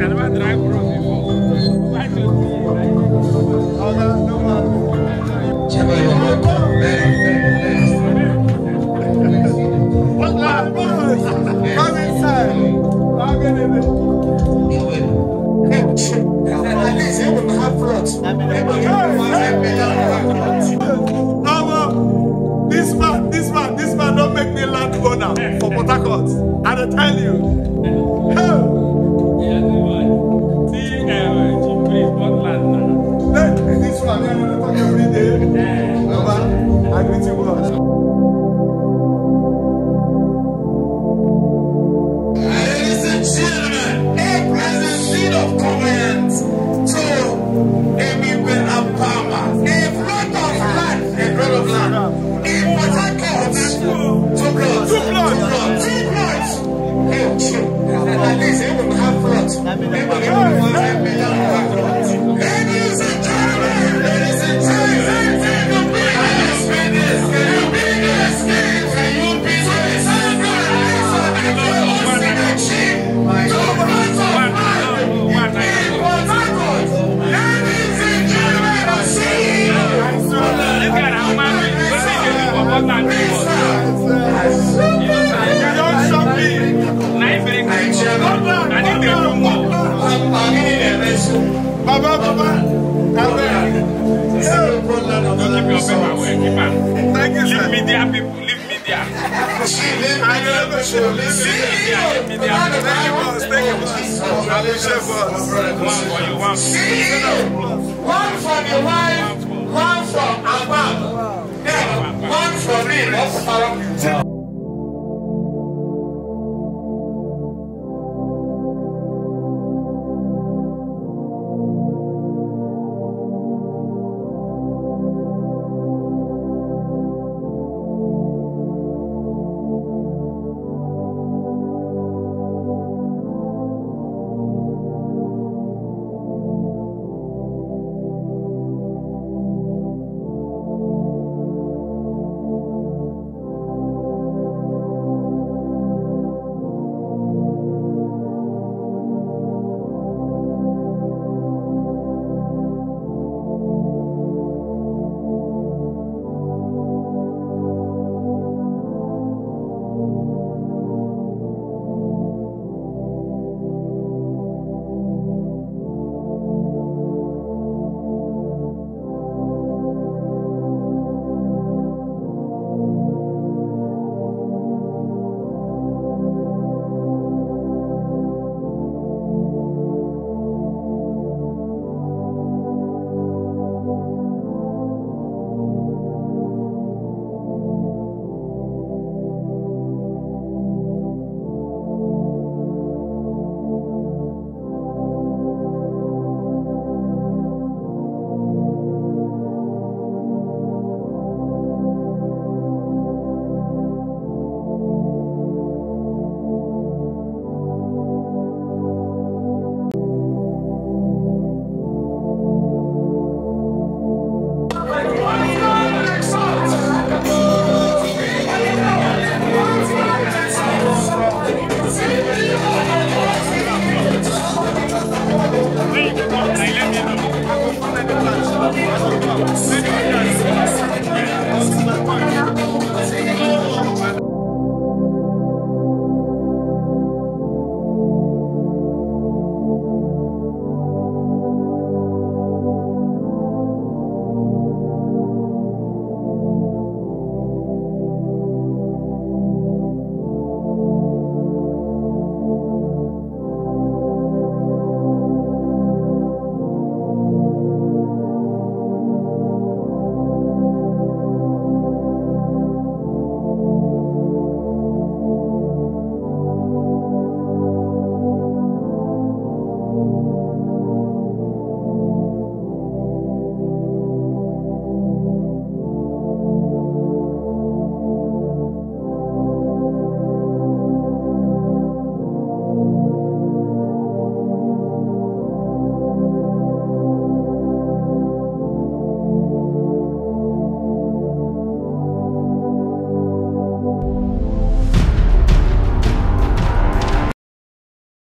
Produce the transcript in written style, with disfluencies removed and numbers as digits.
never drive from before. Why don't you? Come inside. This man don't make me land owner for Port Harcourt. I don't tell you. This one, I'm going to talk every day. I greet you well. Thank you, sir. Leave media people, leave media. One from your wife, one from above. One from me, that's